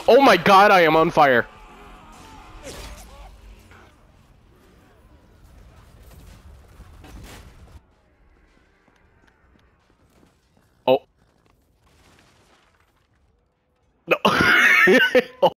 Oh my god, I am on fire. Oh. No.